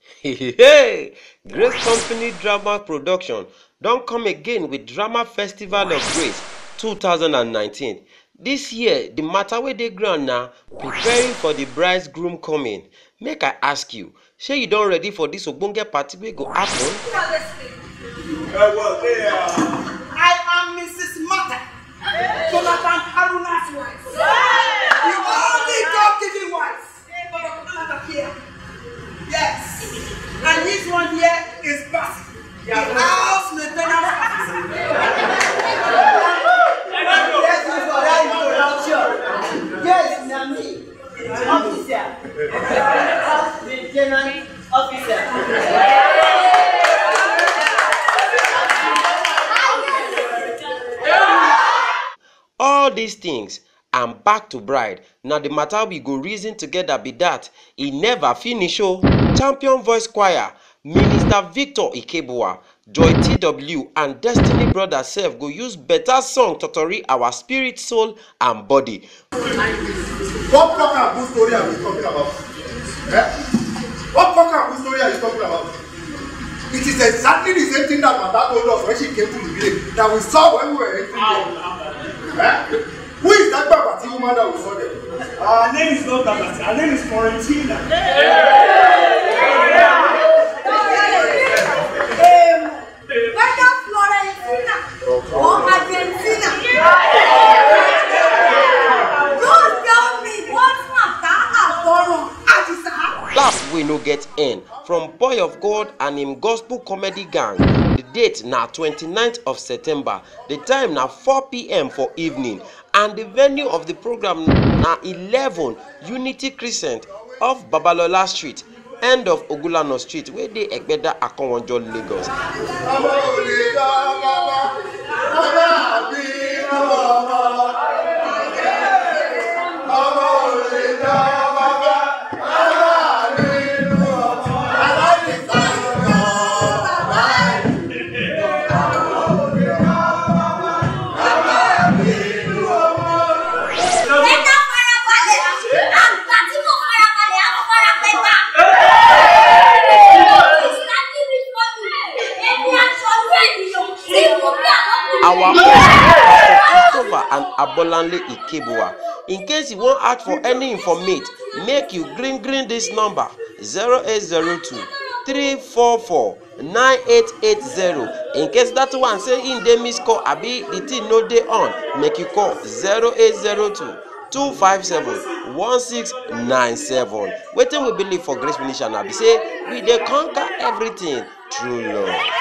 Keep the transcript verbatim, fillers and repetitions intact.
Hey, Grace Company Drama Production don't come again with Drama Festival of Grace two thousand nineteen. This year, the matter wey dey ground now, preparing for the bridegroom coming. Make I ask you, shey you don ready for this ogbonge party wey go happen? I am Missus Mata, Jonathan Haruna's wife. The only God-given wife. Here. Yes. And this one here is Basi, the house maintenance officer. Yes, for that introduction. Yes, Nami, officer, house maintenance officer. All these things and back to bride. Now the matter we go reason together be that e never finish. Oh, Champion Voice Choir, Minister Victor Ikebua, Joy T W and Destiny Brother Self go use better song totori our spirit, soul and body. What cock and bull story are we talking about? Eh? What cock and bull story are you talking about? It is exactly the same thing that Mata told us when she came to the village that we saw when we were entering there. Eh? Who is that Babati woman that we saw there? Her name is not Babati, her name is Florentina. Whether Florentina or Argentina, don't tell me what Mata has done. Laugh we no get end from Boy of God and him gospel comedy gang. The date na twenty-ninth of September. The time na four p m for evening. And the venue of the program na eleven Unity Crescent off Babalola Street, end of Ogulano Street, where they Egbeda Akonwanjo, Lagos. Our Christopher and Abolanle Ikebua. In case you want ask for any information, make you green green this number zero eight zero two, three four four, nine eight eight zero. In case that one say in the miss call abi the thing no dey on, make you call zero eight zero two, two five seven, one six nine seven. Wetin we believe for Grace Finition na be say we dey conquer everything through love.